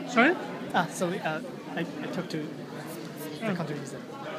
Sorry? So I talked to the country visa.